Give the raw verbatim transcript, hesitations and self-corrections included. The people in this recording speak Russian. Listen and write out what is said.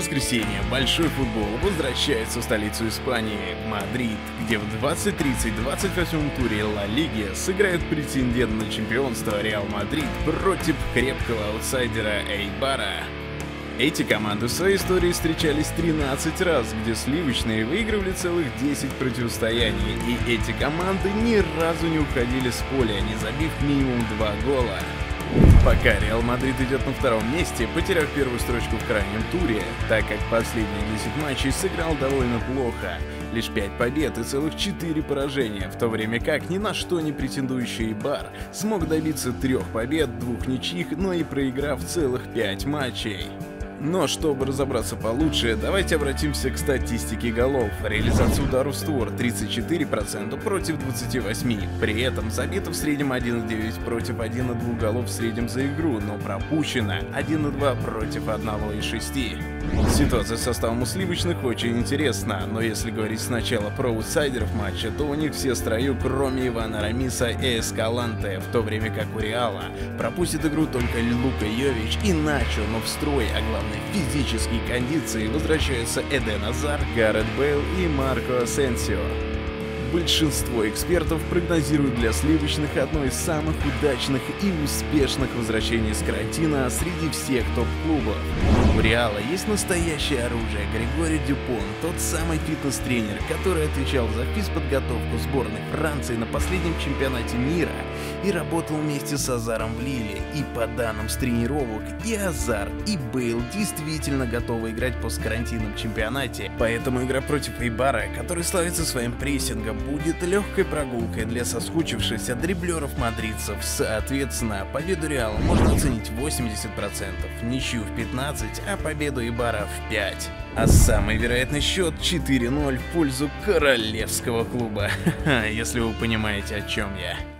воскресенье большой футбол возвращается в столицу Испании, Мадрид, где в двадцать тридцать двадцать восьмом туре Ла Лиги сыграет претендент на чемпионство Реал Мадрид против крепкого аутсайдера Эйбара. Эти команды в своей истории встречались тринадцать раз, где сливочные выигрывали целых десять противостояний, и эти команды ни разу не уходили с поля, не забив минимум два гола. Пока Реал Мадрид идет на втором месте, потеряв первую строчку в крайнем туре, так как последние десять матчей сыграл довольно плохо. Лишь пять побед и целых четыре поражения, в то время как ни на что не претендующий Эйбар смог добиться трех побед, двух ничьих, но и проиграв целых пять матчей. Но чтобы разобраться получше, давайте обратимся к статистике голов. Реализация ударов в створ тридцать четыре процента против двадцати восьми процентов. При этом забито в среднем один и девять против одного и двух голов в среднем за игру, но пропущено один и два против одного и шести. Ситуация с составом у сливочных очень интересна, но если говорить сначала про аутсайдеров матча, то у них все в строю, кроме Ивана Рамиса и Эскаланте, в то время как у Реала пропустит игру только Лука Йович и Начо, но в строй, а главное в физические кондиции возвращаются Эден Азар, Гарет Бейл и Марко Асенсио. Большинство экспертов прогнозируют для сливочных одно из самых удачных и успешных возвращений с карантина среди всех топ-клубов. У Реала есть настоящее оружие — Григорий Дюпон, тот самый фитнес-тренер, который отвечал за физподготовку сборной Франции на последнем чемпионате мира и работал вместе с Азаром в Лиле. И по данным с тренировок, и Азар, и Бейл действительно готовы играть в посткарантинном чемпионате, поэтому игра против Эйбара, который славится своим прессингом, будет легкой прогулкой для соскучившихся дриблеров-мадридцев. Соответственно, победу Реала можно оценить восемьдесят процентов, ничью в пятнадцать процентов, а победу Эйбара в пять процентов. А самый вероятный счет четыре ноль в пользу королевского клуба, если вы понимаете, о чем я.